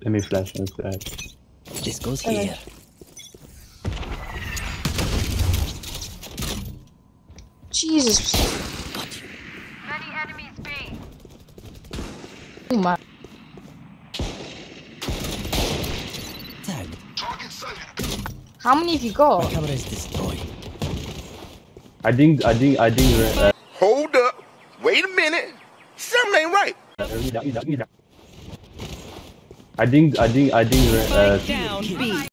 Let me flash instead. This goes here. Jesus. Many enemies B. Oh my. Tag. How many have you got? My camera is destroyed. I think. Hold up. Wait a minute. Something ain't right. I think. Down B.